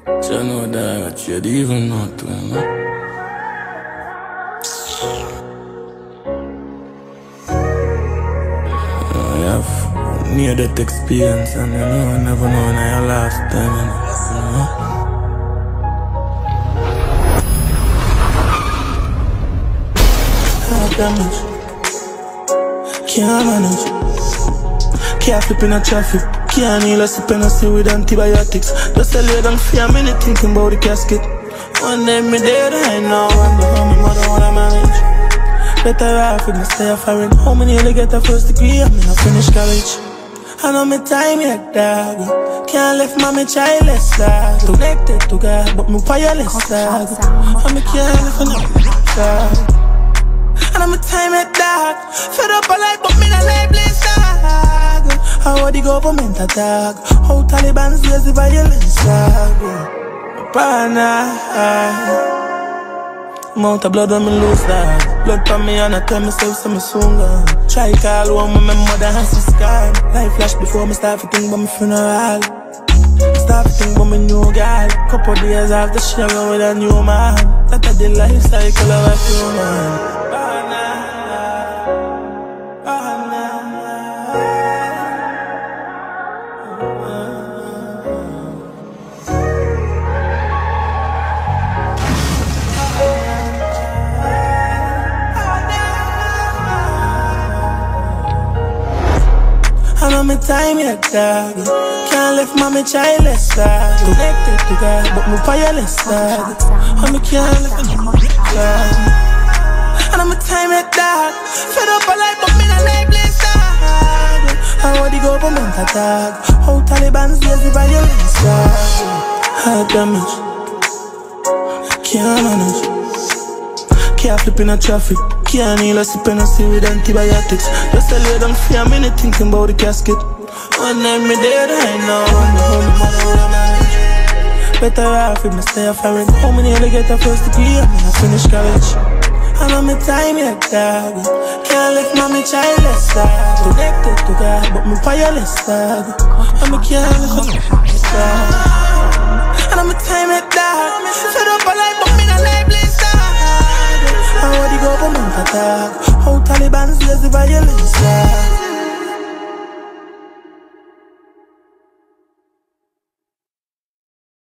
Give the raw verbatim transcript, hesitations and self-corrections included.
You know that you'd even know too, you know? You have near-death experience, and you know, I never know when I last time, you know? Heart damage, can't manage, can't flip in a traffic, can't heal a sip and a see with antibiotics. Just a lay down for a minute thinking about the casket. One day me dead, I know, wonder how my mother wanna manage. Better off if me stay a foreign. How many nearly get a first degree and me not finish college? I know me time yet, dog. Can't left mommy childless, dog. Connected to God, but me fireless, dog. And me can't live for nothing, dog. I know me time yet, dog. Fed up a life, but me not lifeless, dog. How the government attack? How Taliban's lazy violence, dog. Partner. Amount of blood when me lose that. Blood from me and I tell myself so me soon gone. Try call one with my mother and she scarred. Life flash before me start to think about my funeral. Start to think about my new girl. Couple days after she gone with a new man. That a the life cycle of a human. I know me time yet, dog. Can't left mommy childless, dog. Connected to God, but me fireless, dog. I me can't live in dog. I know me time yet, dog. Fed up a life, but me not lifeless, dog. How the government attack? How Taliban's lazy violence, dog. Heart damage, can't manage, can't flip in a traffic. Can't heal a sip and a see with antibiotics. Just a lay down for a minute thinking about the casket. One night me dead, I know, wonder how my mother would manage. Better off if me stay a foreign. How many nearly get a first degree and me not finish college? I know me time yet, dog. Can't left mommy childless, dog. Connected to God, but me fireless, dog. And me can't live for dog. I know me time yet, dog. Fed up a life, but